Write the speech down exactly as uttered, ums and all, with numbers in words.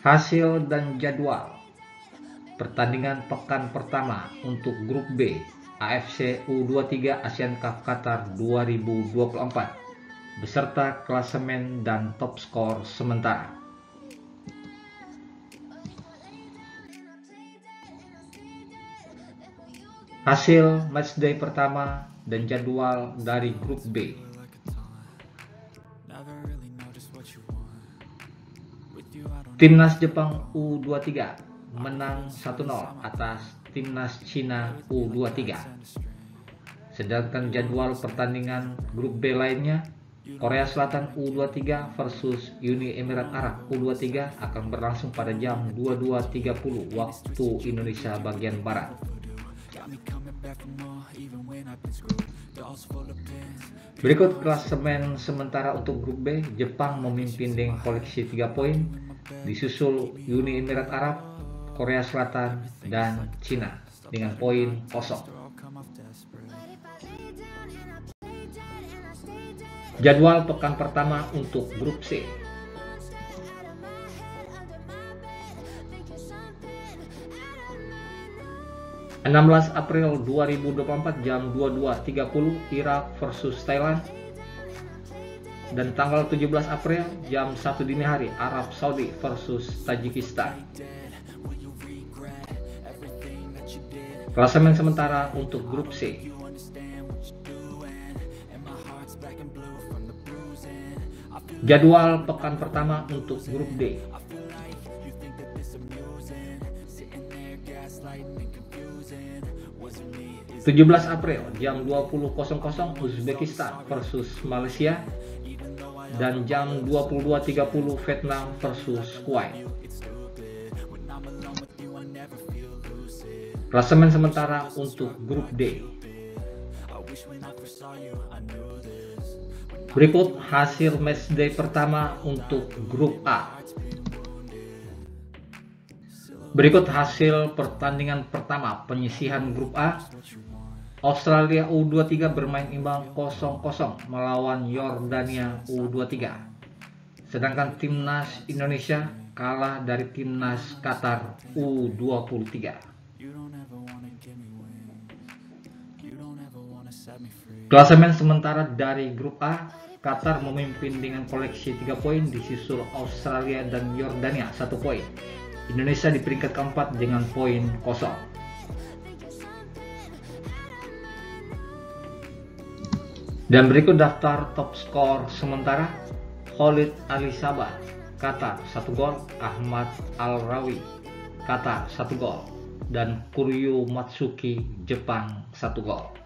Hasil dan jadwal pertandingan pekan pertama untuk grup B A F C U dua puluh tiga Asian Cup Qatar dua ribu dua puluh empat beserta klasemen dan top skor sementara. Hasil matchday pertama dan jadwal dari grup B. Timnas Jepang U dua puluh tiga menang satu nol atas Timnas Cina U dua puluh tiga. Sedangkan jadwal pertandingan grup B lainnya, Korea Selatan U dua puluh tiga versus Uni Emirat Arab U dua puluh tiga akan berlangsung pada jam dua puluh dua tiga puluh waktu Indonesia bagian Barat. Berikut klasemen sementara untuk grup B. Jepang memimpin dengan koleksi tiga poin, disusul Uni Emirat Arab, Korea Selatan, dan Cina dengan poin kosong. Jadwal pekan pertama untuk grup C. enam belas April dua ribu dua puluh empat jam dua puluh dua tiga puluh Irak versus Thailand, dan tanggal tujuh belas April jam satu dini hari Arab Saudi versus Tajikistan. Klasemen sementara untuk grup C. Jadwal pekan pertama untuk grup D. tujuh belas April jam dua puluh Uzbekistan versus Malaysia, dan jam dua puluh dua tiga puluh Vietnam versus Kuwait. Klasemen sementara untuk grup D. Berikut hasil matchday pertama untuk grup A. Berikut hasil pertandingan pertama penyisihan grup A. Australia U dua puluh tiga bermain imbang kosong kosong melawan Yordania U dua puluh tiga. Sedangkan timnas Indonesia kalah dari timnas Qatar U dua puluh tiga. Klasemen sementara dari grup A, Qatar memimpin dengan koleksi tiga poin, disusul Australia dan Yordania satu poin. Indonesia di peringkat keempat dengan poin kosong. Dan berikut daftar top skor sementara. Khalid Ali Sabah, Qatar satu gol, Ahmad Al-Rawi, Qatar satu gol, dan Kuryu Matsuki, Jepang satu gol.